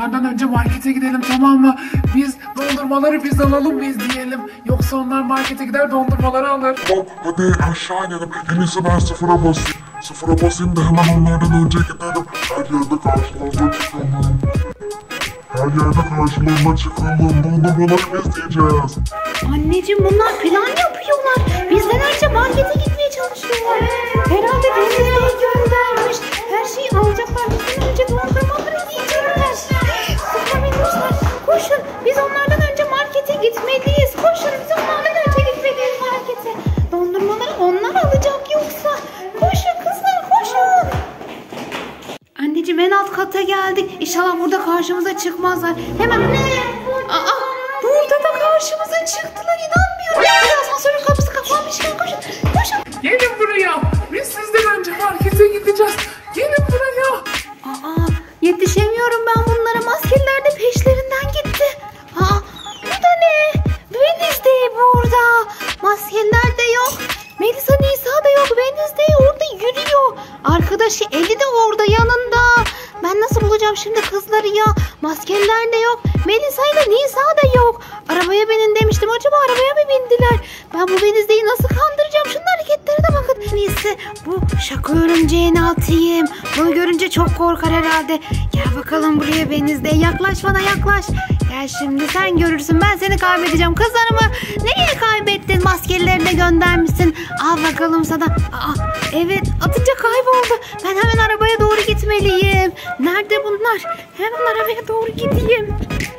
onlardan önce markete gidelim, tamam mı? Biz dondurmaları biz alalım biz diyelim. Yoksa onlar markete gider dondurmaları alır. Tamam hadi aşağı inelim. En iyisi ben sıfıra basayım. Sıfıra basayım da hemen onlardan önce gidelim. Her yerde karşılarına çıkalım. Her yerde karşılarına çıkalım. Dondurmaları biz yiyeceğiz. Anneciğim bunlar plan yapıyorlar. Bizden önce markete gitmeye çalışıyorlar. Herhalde Denizli'ye göndermiş. Her şeyi alacaklar. Bizden önce dondurmaları yiyecekler. Sıkı minnoşlar. Koşun. Biz onlardan önce markete gitmeliyiz. Koşun. Biz onlardan önce gitmeliyiz markete. Dondurmaları onlar alacak yoksa. Koşun kızlar koşun. Anneciğim en alt kata geldik. İnşallah burada karşımıza çıkmazlar. Hemen. Aa, burada da karşımıza çıktılar. İnanmıyorum. Bir asansörün kapısı kapanmışken koşun. Koşun. Gelin buraya. Biz sizden önce markete gideceğiz. Gelin buraya. Aa, yetişemiyorum ben bunlara. Maskeliler de peşlerinden gitti. Aa, bu da ne? Wednesday burada. Maskeliler de yok. Melisa Nisa da yok. Wednesday orada yürüyor. Arkadaşı Eli de orada yanında. Ben nasıl bulacağım şimdi kızları ya? Maskeliler de yok. Melisa ile Nisa da yok. Arabaya binin demiştim. Acaba arabaya mı bindiler? Ben bu Wednesday'i nasıl kandıracağım? Şunun hareketlere de bakın. Neyse bu şaka örümceğini atayım. Bunu görünce çok korkar herhalde. Gel bakalım buraya Wednesday. Yaklaş bana yaklaş. Gel şimdi sen görürsün. Ben seni kaybedeceğim. Kızlarımı nereye kaybettin? Maskelileri de göndermişsin. Al bakalım sana. Aa, evet atınca kayboldu. Ben hemen arabaya doğru gitmeliyim. Nerede bunlar? Hemen arabaya doğru gideyim.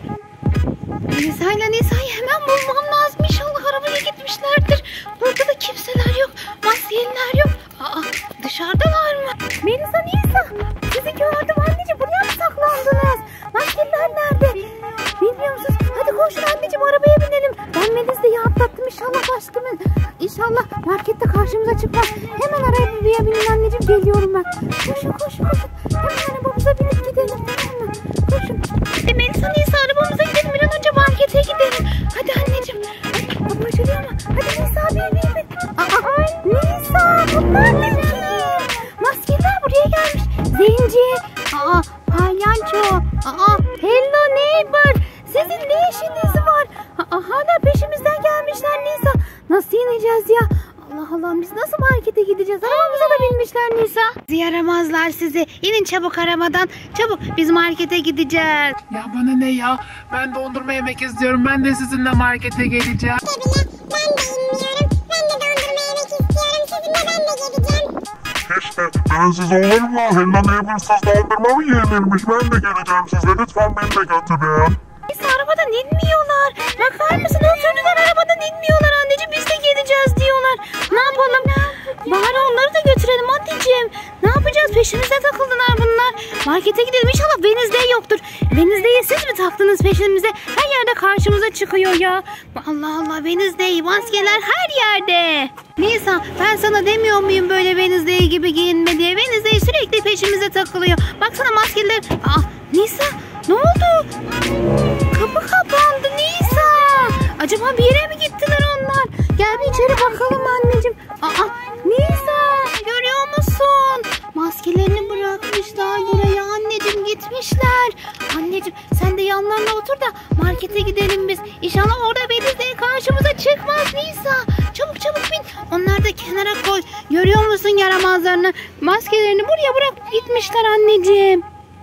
Nisa ile Nisa'yı hemen bulmam lazım. İnşallah arabaya gitmişlerdir. Burada da kimseler yok. Maskeliler yok. Aa, dışarıdalar mı? Melisa, Nisa sizi gördüm anneciğim. Buraya mı saklandınız? Maskeliler nerede? Bilmiyor musunuz? Hadi koşun anneciğim arabaya binelim. Ben Melisa'yı atlattım inşallah aşkımın. İnşallah markette karşımıza çıkmaz. Hemen arabaya binin anneciğim. Geliyorum ben. Koşun koşun koşun. Hemen arabamıza binip gidelim, tamam mı? Koşun. Melisa, Nisa arabamıza gidelim. Bir an önce markete gidelim. Hadi anneciğim. Ay, kapı açılıyor mu? Hadi Nisa bin. Aa, Nisa bunlar ne ki? Maskeler buraya gelmiş. Zenci. Aa, palyanço. Aa, hello neighbor. Sizin ne işiniz var? Aa, hala peşimizden gelmişler Nisa. Nasıl ineceğiz ya? Allah Allah biz nasıl markete gideceğiz? Arabamıza da binmişler Nisa. Yaramazlar sizi. İnin çabuk arabadan. Çabuk biz markete gideceğiz. Ya bana ne ya? Ben dondurma yemek istiyorum. Ben de sizinle markete geleceğim. Ben de inmiyorum. Ben de dondurma yemek istiyorum. Sizinle ben de geleceğim. İşte bensiz olur mu? Hello Neighbors'sız dondurma mı yenilmiş? Ben de geleceğim size. Lütfen beni de götürün. Nisa arabadan inmiyorlar. Bakar mısın? O çocuklar arabadan inmiyorlar anneciğim. Biz de geleceğiz diyorlar. Ne yapalım? Bari onları da götürelim anneciğim. Ne yapacağız? Peşimize takıldılar bunlar. Markete gidelim. İnşallah Wednesday yoktur. Wednesday'i siz mi taktınız peşimize? Her yerde karşımıza çıkıyor ya. Allah Allah Wednesday. Maskeler her yerde. Nisa ben sana demiyor muyum böyle Wednesday gibi giyinme diye? Wednesday sürekli peşimize takılıyor. Baksana maskeler. Aa, Nisa ne oldu? Kapı kapandı Nisa. Acaba bir yere mi gittiler onlar? Gel bir içeri bakalım anneciğim. Aa, Nisa görüyor musun? Maskelerini bırakmışlar buraya anneciğim, gitmişler. Anneciğim sen de yanlarına otur da markete gidelim biz. İnşallah orada Wednesday karşımıza çıkmaz Nisa. Çabuk çabuk bin. Onları da kenara koy. Görüyor musun yaramazlarını? Maskelerini buraya bırak gitmişler anneciğim.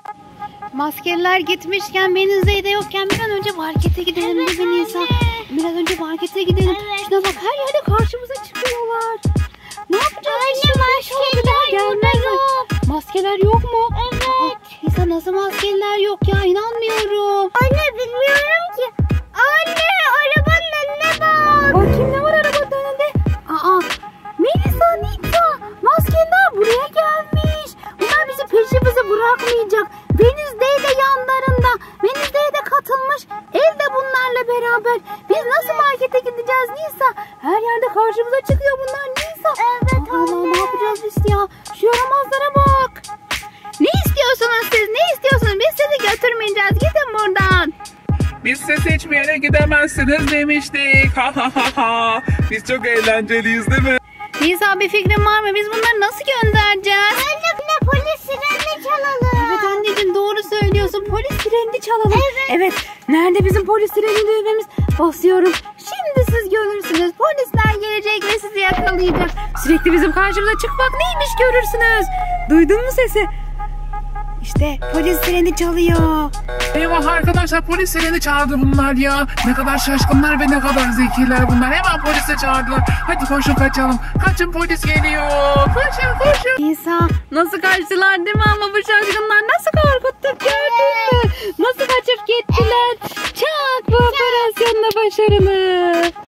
Maskeliler gitmişken Wednesday de yokken bir an önce markete gidelim değil mi Nisa? Biraz önce markete gidelim. Şuna bak her yerde karşımıza çıkıyorlar. Ne yapacağız? Anne maskeler yok. Maskeler yok mu? Evet. Aa, Nisa nasıl maskeler yok ya, inanmıyorum. Anne bilmiyorum ki. Anne arabanın önüne bak. Bakayım ne var arabanın önünde? Aa, Melisa, Nisa maskeler buraya gelmiş. Bunlar bizi peşimize bırakmayacak. Wednesday de yanlarında. Wednesday de katılmış. El de bunlarla beraber. Biz nasıl markete gideceğiz Nisa? Her yerde karşımıza çıkıyor bunlar Nisa. Evet Allah ne yapacağız biz ya? Şu yaramazlara bak. Ne istiyorsunuz siz? Ne istiyorsunuz? Biz sizi götürmeyeceğiz. Gidin buradan. Biz siz hiçbir yere gidemezsiniz demiştik. Ha ha ha ha. Biz çok eğlenceliyiz değil mi? Nisa bir fikrin var mı? Biz bunları nasıl göndereceğiz? Anne polis sirenini çalalım. Evet anneciğim doğru söylüyorsun. Polis sirenini çalalım. Evet. Nerede bizim polis sireni düğmemiz? Basıyorum. Şimdi siz görürsünüz. Polisler gelecek ve sizi yakalayacak. Sürekli bizim karşımıza çıkmak neymiş görürsünüz. Duydun mu sesi? İşte polis sireni çalıyor. Eyvah arkadaşlar, polis sireni çağırdı bunlar ya. Ne kadar şaşkınlar ve ne kadar zekiler bunlar. Hemen polise çağırdılar. Hadi koşun kaçalım. Kaçın, polis geliyor. Koşun. Nisa, nasıl kaçtılar değil mi? Ama bu şaşkınlar nasıl korkuttuk, gördün mü? Nasıl kaçıp gittiler? Çak, bu operasyonla başarılı.